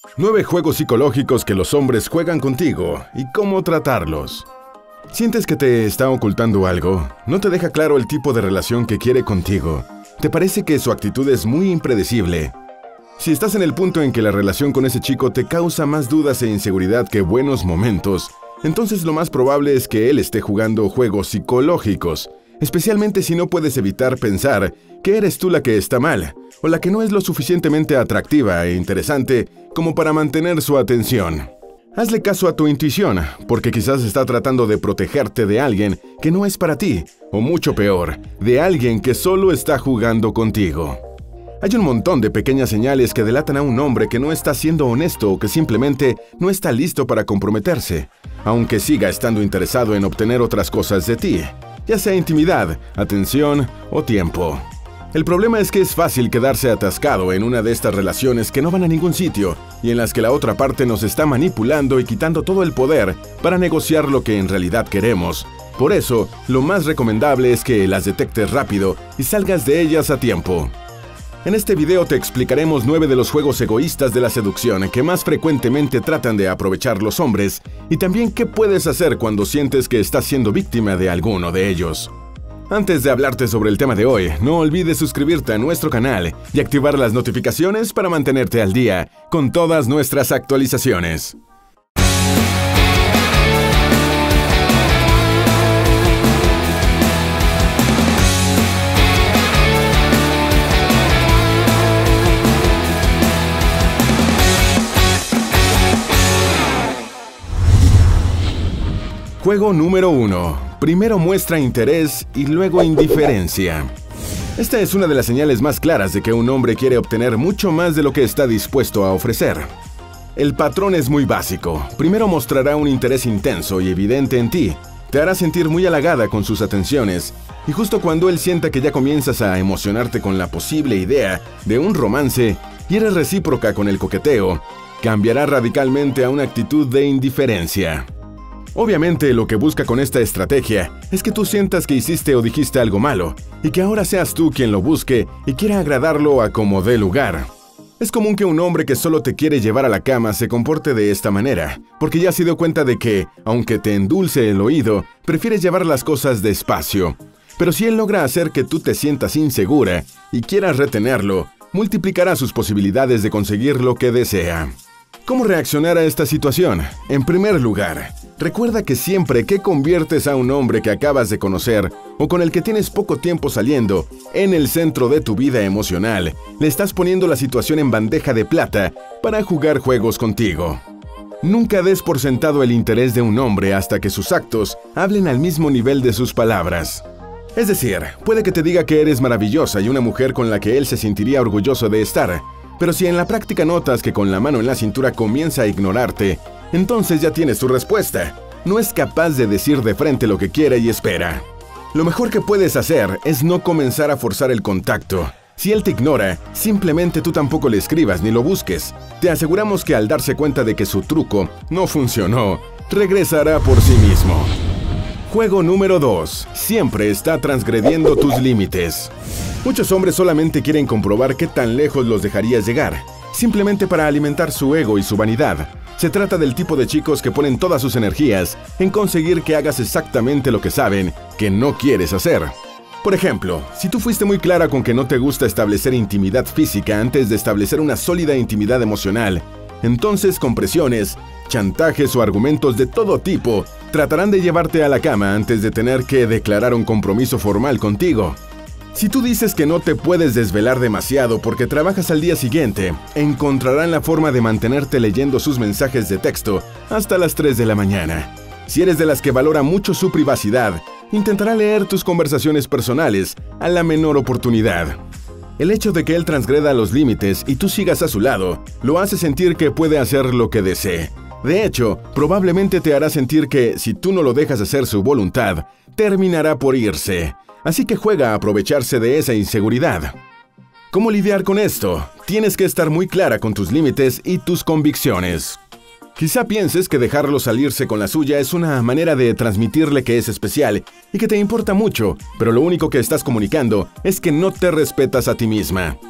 9 juegos psicológicos que los hombres juegan contigo y cómo tratarlos. ¿Sientes que te está ocultando algo? ¿No te deja claro el tipo de relación que quiere contigo? ¿Te parece que su actitud es muy impredecible? Si estás en el punto en que la relación con ese chico te causa más dudas e inseguridad que buenos momentos, entonces lo más probable es que él esté jugando juegos psicológicos, especialmente si no puedes evitar pensar que eres tú la que está mal, o la que no es lo suficientemente atractiva e interesante como para mantener su atención. Hazle caso a tu intuición, porque quizás está tratando de protegerte de alguien que no es para ti, o mucho peor, de alguien que solo está jugando contigo. Hay un montón de pequeñas señales que delatan a un hombre que no está siendo honesto o que simplemente no está listo para comprometerse, aunque siga estando interesado en obtener otras cosas de ti, ya sea intimidad, atención o tiempo. El problema es que es fácil quedarse atascado en una de estas relaciones que no van a ningún sitio y en las que la otra parte nos está manipulando y quitando todo el poder para negociar lo que en realidad queremos. Por eso, lo más recomendable es que las detectes rápido y salgas de ellas a tiempo. En este video te explicaremos 9 de los juegos egoístas de la seducción que más frecuentemente tratan de aprovechar los hombres y también qué puedes hacer cuando sientes que estás siendo víctima de alguno de ellos. Antes de hablarte sobre el tema de hoy, no olvides suscribirte a nuestro canal y activar las notificaciones para mantenerte al día con todas nuestras actualizaciones. Juego número 1. Primero muestra interés y luego indiferencia. Esta es una de las señales más claras de que un hombre quiere obtener mucho más de lo que está dispuesto a ofrecer. El patrón es muy básico. Primero mostrará un interés intenso y evidente en ti. Te hará sentir muy halagada con sus atenciones. Y justo cuando él sienta que ya comienzas a emocionarte con la posible idea de un romance y eres recíproca con el coqueteo, cambiará radicalmente a una actitud de indiferencia. Obviamente, lo que busca con esta estrategia es que tú sientas que hiciste o dijiste algo malo, y que ahora seas tú quien lo busque y quiera agradarlo a como dé lugar. Es común que un hombre que solo te quiere llevar a la cama se comporte de esta manera, porque ya se dio cuenta de que, aunque te endulce el oído, prefieres llevar las cosas despacio. Pero si él logra hacer que tú te sientas insegura y quieras retenerlo, multiplicará sus posibilidades de conseguir lo que desea. ¿Cómo reaccionar a esta situación? En primer lugar, recuerda que siempre que conviertes a un hombre que acabas de conocer o con el que tienes poco tiempo saliendo en el centro de tu vida emocional, le estás poniendo la situación en bandeja de plata para jugar juegos contigo. Nunca des por sentado el interés de un hombre hasta que sus actos hablen al mismo nivel de sus palabras. Es decir, puede que te diga que eres maravillosa y una mujer con la que él se sentiría orgulloso de estar, pero si en la práctica notas que con la mano en la cintura comienza a ignorarte, entonces ya tienes tu respuesta. No es capaz de decir de frente lo que quiere y espera. Lo mejor que puedes hacer es no comenzar a forzar el contacto. Si él te ignora, simplemente tú tampoco le escribas ni lo busques. Te aseguramos que al darse cuenta de que su truco no funcionó, regresará por sí mismo. Juego número 2. Siempre está transgrediendo tus límites. Muchos hombres solamente quieren comprobar qué tan lejos los dejarías llegar, simplemente para alimentar su ego y su vanidad. Se trata del tipo de chicos que ponen todas sus energías en conseguir que hagas exactamente lo que saben que no quieres hacer. Por ejemplo, si tú fuiste muy clara con que no te gusta establecer intimidad física antes de establecer una sólida intimidad emocional, entonces con presiones, chantajes o argumentos de todo tipo, tratarán de llevarte a la cama antes de tener que declarar un compromiso formal contigo. Si tú dices que no te puedes desvelar demasiado porque trabajas al día siguiente, encontrarán la forma de mantenerte leyendo sus mensajes de texto hasta las 3 de la mañana. Si eres de las que valora mucho su privacidad, intentará leer tus conversaciones personales a la menor oportunidad. El hecho de que él transgreda los límites y tú sigas a su lado, lo hace sentir que puede hacer lo que desee. De hecho, probablemente te hará sentir que, si tú no lo dejas hacer su voluntad, terminará por irse. Así que juega a aprovecharse de esa inseguridad. ¿Cómo lidiar con esto? Tienes que estar muy clara con tus límites y tus convicciones. Quizá pienses que dejarlo salirse con la suya es una manera de transmitirle que es especial y que te importa mucho, pero lo único que estás comunicando es que no te respetas a ti misma.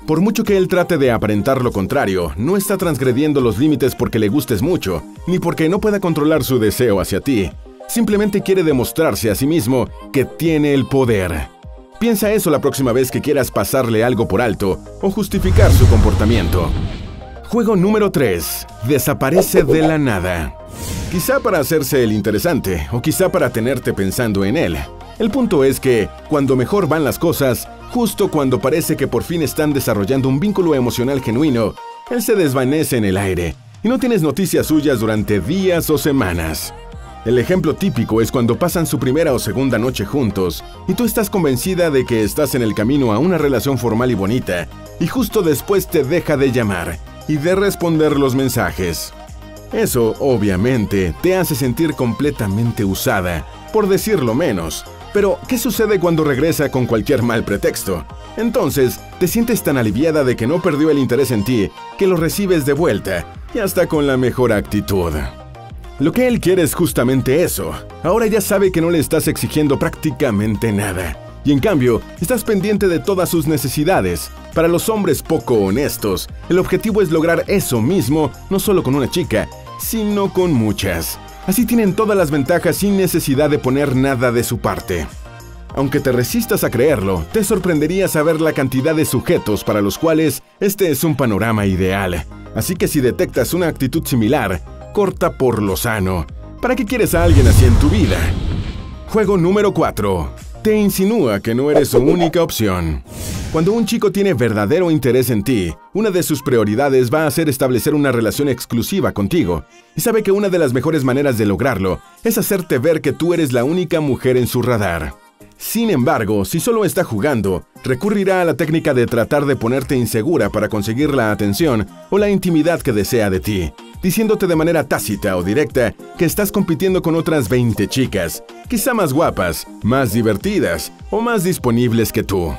Por mucho que él trate de aparentar lo contrario, no está transgrediendo los límites porque le gustes mucho, ni porque no pueda controlar su deseo hacia ti. Simplemente quiere demostrarse a sí mismo que tiene el poder. Piensa eso la próxima vez que quieras pasarle algo por alto o justificar su comportamiento. Juego número 3. Desaparece de la nada. Quizá para hacerse el interesante, o quizá para tenerte pensando en él. El punto es que, cuando mejor van las cosas, justo cuando parece que por fin están desarrollando un vínculo emocional genuino, él se desvanece en el aire, y no tienes noticias suyas durante días o semanas. El ejemplo típico es cuando pasan su primera o segunda noche juntos, y tú estás convencida de que estás en el camino a una relación formal y bonita, y justo después te deja de llamar y de responder los mensajes. Eso, obviamente, te hace sentir completamente usada, por decirlo menos. Pero, ¿qué sucede cuando regresa con cualquier mal pretexto? Entonces, te sientes tan aliviada de que no perdió el interés en ti, que lo recibes de vuelta, y hasta con la mejor actitud. Lo que él quiere es justamente eso. Ahora ya sabe que no le estás exigiendo prácticamente nada. Y en cambio, estás pendiente de todas sus necesidades. Para los hombres poco honestos, el objetivo es lograr eso mismo, no solo con una chica, sino con muchas. Así tienen todas las ventajas sin necesidad de poner nada de su parte. Aunque te resistas a creerlo, te sorprendería saber la cantidad de sujetos para los cuales este es un panorama ideal. Así que si detectas una actitud similar, corta por lo sano. ¿Para qué quieres a alguien así en tu vida? Juego número 4. Te insinúa que no eres su única opción. Cuando un chico tiene verdadero interés en ti, una de sus prioridades va a ser establecer una relación exclusiva contigo, y sabe que una de las mejores maneras de lograrlo es hacerte ver que tú eres la única mujer en su radar. Sin embargo, si solo está jugando, recurrirá a la técnica de tratar de ponerte insegura para conseguir la atención o la intimidad que desea de ti, diciéndote de manera tácita o directa que estás compitiendo con otras 20 chicas, quizá más guapas, más divertidas o más disponibles que tú.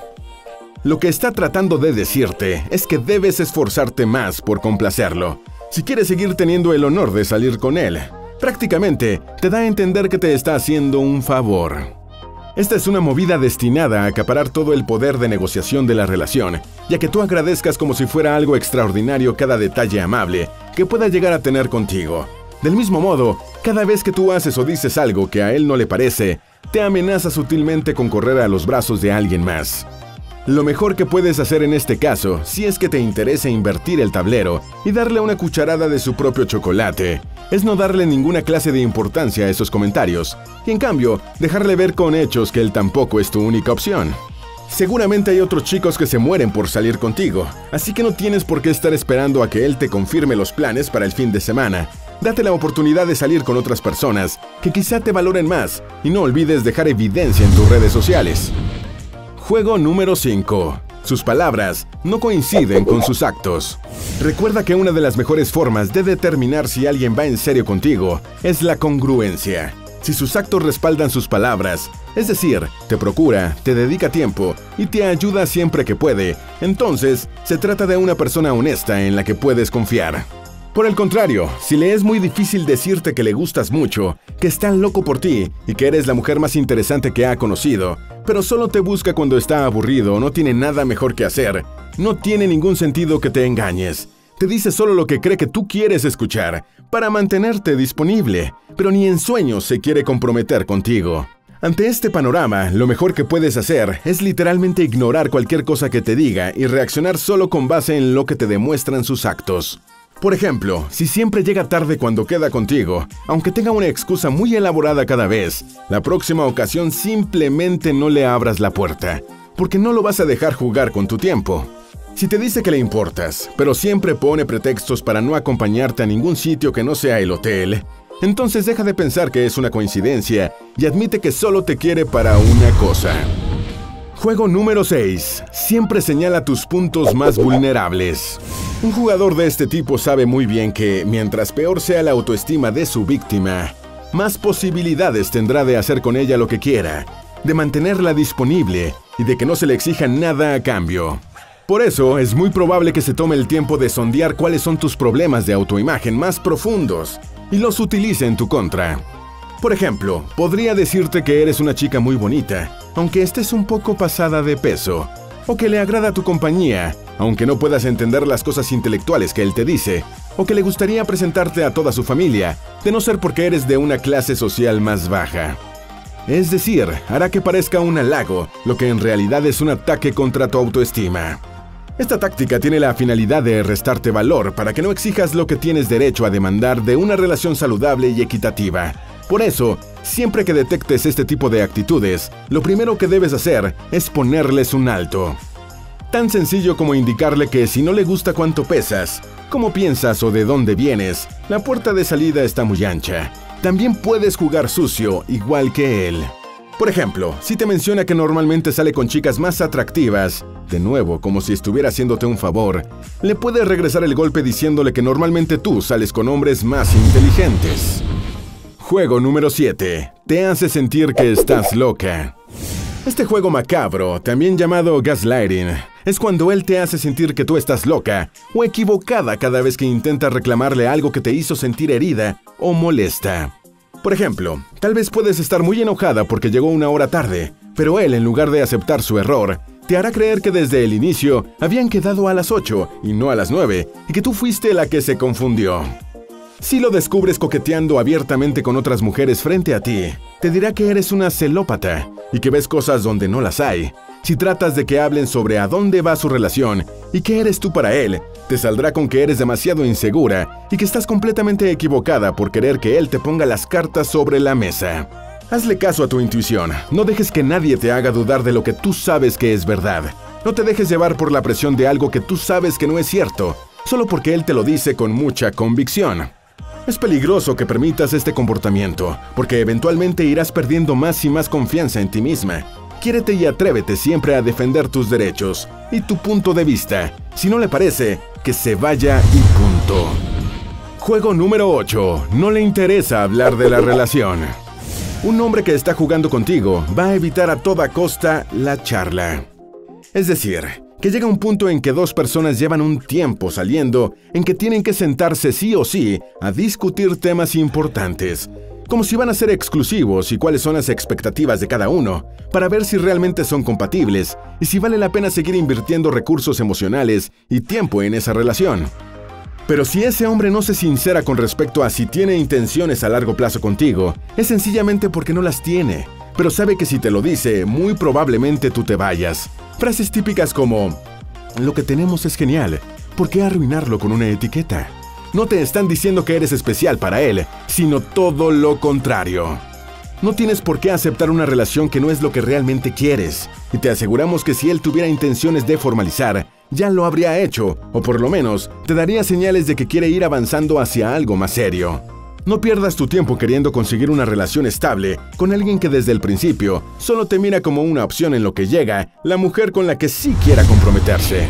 Lo que está tratando de decirte es que debes esforzarte más por complacerlo, si quieres seguir teniendo el honor de salir con él. Prácticamente, te da a entender que te está haciendo un favor. Esta es una movida destinada a acaparar todo el poder de negociación de la relación, ya que tú agradezcas como si fuera algo extraordinario cada detalle amable que pueda llegar a tener contigo. Del mismo modo, cada vez que tú haces o dices algo que a él no le parece, te amenaza sutilmente con correr a los brazos de alguien más. Lo mejor que puedes hacer en este caso, si es que te interesa invertir el tablero y darle una cucharada de su propio chocolate, es no darle ninguna clase de importancia a esos comentarios, y en cambio, dejarle ver con hechos que él tampoco es tu única opción. Seguramente hay otros chicos que se mueren por salir contigo, así que no tienes por qué estar esperando a que él te confirme los planes para el fin de semana. Date la oportunidad de salir con otras personas que quizá te valoren más, y no olvides dejar evidencia en tus redes sociales. Juego número 5. Sus palabras no coinciden con sus actos. Recuerda que una de las mejores formas de determinar si alguien va en serio contigo es la congruencia. Si sus actos respaldan sus palabras, es decir, te procura, te dedica tiempo y te ayuda siempre que puede, entonces se trata de una persona honesta en la que puedes confiar. Por el contrario, si le es muy difícil decirte que le gustas mucho, que está loco por ti y que eres la mujer más interesante que ha conocido, pero solo te busca cuando está aburrido o no tiene nada mejor que hacer, no tiene ningún sentido que te engañes. Te dice solo lo que cree que tú quieres escuchar, para mantenerte disponible, pero ni en sueños se quiere comprometer contigo. Ante este panorama, lo mejor que puedes hacer es literalmente ignorar cualquier cosa que te diga y reaccionar solo con base en lo que te demuestran sus actos. Por ejemplo, si siempre llega tarde cuando queda contigo, aunque tenga una excusa muy elaborada cada vez, la próxima ocasión simplemente no le abras la puerta, porque no lo vas a dejar jugar con tu tiempo. Si te dice que le importas, pero siempre pone pretextos para no acompañarte a ningún sitio que no sea el hotel, entonces deja de pensar que es una coincidencia y admite que solo te quiere para una cosa. Juego número 6. Siempre señala tus puntos más vulnerables. Un jugador de este tipo sabe muy bien que, mientras peor sea la autoestima de su víctima, más posibilidades tendrá de hacer con ella lo que quiera, de mantenerla disponible y de que no se le exija nada a cambio. Por eso, es muy probable que se tome el tiempo de sondear cuáles son tus problemas de autoimagen más profundos y los utilice en tu contra. Por ejemplo, podría decirte que eres una chica muy bonita, aunque estés un poco pasada de peso, o que le agrada tu compañía, aunque no puedas entender las cosas intelectuales que él te dice, o que le gustaría presentarte a toda su familia, de no ser porque eres de una clase social más baja. Es decir, hará que parezca un halago, lo que en realidad es un ataque contra tu autoestima. Esta táctica tiene la finalidad de restarte valor para que no exijas lo que tienes derecho a demandar de una relación saludable y equitativa. Por eso, siempre que detectes este tipo de actitudes, lo primero que debes hacer es ponerles un alto. Tan sencillo como indicarle que si no le gusta cuánto pesas, cómo piensas o de dónde vienes, la puerta de salida está muy ancha. También puedes jugar sucio, igual que él. Por ejemplo, si te menciona que normalmente sale con chicas más atractivas, de nuevo, como si estuviera haciéndote un favor, le puedes regresar el golpe diciéndole que normalmente tú sales con hombres más inteligentes. Juego número 7. Te hace sentir que estás loca. Este juego macabro, también llamado gaslighting, es cuando él te hace sentir que tú estás loca o equivocada cada vez que intenta reclamarle algo que te hizo sentir herida o molesta. Por ejemplo, tal vez puedes estar muy enojada porque llegó una hora tarde, pero él, en lugar de aceptar su error, te hará creer que desde el inicio habían quedado a las 8 y no a las 9 y que tú fuiste la que se confundió. Si lo descubres coqueteando abiertamente con otras mujeres frente a ti, te dirá que eres una celópata y que ves cosas donde no las hay. Si tratas de que hablen sobre a dónde va su relación y qué eres tú para él, te saldrá con que eres demasiado insegura y que estás completamente equivocada por querer que él te ponga las cartas sobre la mesa. Hazle caso a tu intuición, no dejes que nadie te haga dudar de lo que tú sabes que es verdad. No te dejes llevar por la presión de algo que tú sabes que no es cierto, solo porque él te lo dice con mucha convicción. Es peligroso que permitas este comportamiento, porque eventualmente irás perdiendo más y más confianza en ti misma. Quiérete y atrévete siempre a defender tus derechos y tu punto de vista. Si no le parece, que se vaya y punto. Juego número 8. No le interesa hablar de la relación. Un hombre que está jugando contigo va a evitar a toda costa la charla. Es decir, que llega un punto en que dos personas llevan un tiempo saliendo en que tienen que sentarse sí o sí a discutir temas importantes, como si van a ser exclusivos y cuáles son las expectativas de cada uno, para ver si realmente son compatibles y si vale la pena seguir invirtiendo recursos emocionales y tiempo en esa relación. Pero si ese hombre no se sincera con respecto a si tiene intenciones a largo plazo contigo, es sencillamente porque no las tiene, pero sabe que si te lo dice, muy probablemente tú te vayas. Frases típicas como: lo que tenemos es genial, ¿por qué arruinarlo con una etiqueta? No te están diciendo que eres especial para él, sino todo lo contrario. No tienes por qué aceptar una relación que no es lo que realmente quieres, y te aseguramos que si él tuviera intenciones de formalizar, ya lo habría hecho, o por lo menos te daría señales de que quiere ir avanzando hacia algo más serio. No pierdas tu tiempo queriendo conseguir una relación estable con alguien que desde el principio solo te mira como una opción en lo que llega la mujer con la que sí quiera comprometerse.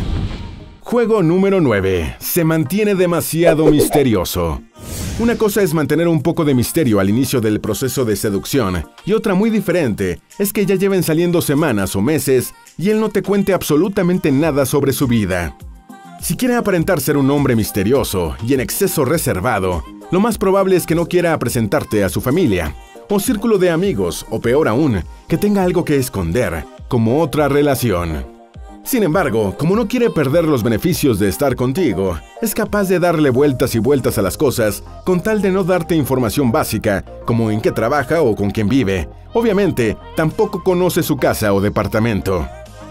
Juego número 9. Se mantiene demasiado misterioso. Una cosa es mantener un poco de misterio al inicio del proceso de seducción, y otra muy diferente es que ya lleven saliendo semanas o meses y él no te cuente absolutamente nada sobre su vida. Si quiere aparentar ser un hombre misterioso y en exceso reservado, lo más probable es que no quiera presentarte a su familia, o círculo de amigos, o peor aún, que tenga algo que esconder, como otra relación. Sin embargo, como no quiere perder los beneficios de estar contigo, es capaz de darle vueltas y vueltas a las cosas con tal de no darte información básica, como en qué trabaja o con quién vive. Obviamente, tampoco conoce su casa o departamento.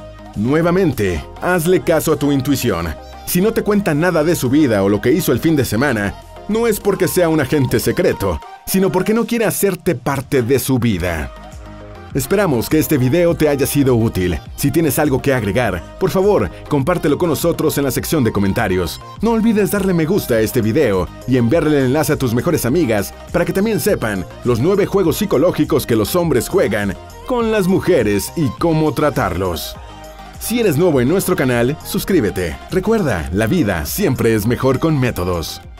Nuevamente, hazle caso a tu intuición. Si no te cuenta nada de su vida o lo que hizo el fin de semana, no es porque sea un agente secreto, sino porque no quiere hacerte parte de su vida. Esperamos que este video te haya sido útil. Si tienes algo que agregar, por favor, compártelo con nosotros en la sección de comentarios. No olvides darle me gusta a este video y enviarle el enlace a tus mejores amigas para que también sepan los 9 juegos psicológicos que los hombres juegan con las mujeres y cómo tratarlos. Si eres nuevo en nuestro canal, suscríbete. Recuerda, la vida siempre es mejor con métodos.